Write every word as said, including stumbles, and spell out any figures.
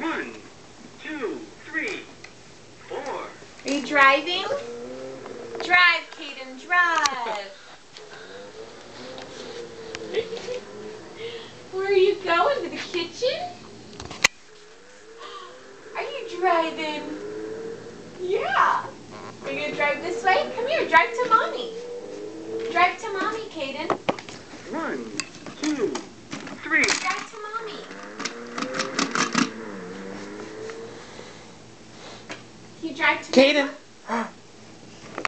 One, two, three, four. Are you driving? Drive, Caden, drive. Where are you going? To the kitchen? Are you driving? Yeah. Are you going to drive this way? Come here, drive to Mommy. Drive to Mommy, Caden. One, two, three. Drive to Mommy. Can you drive to Caden.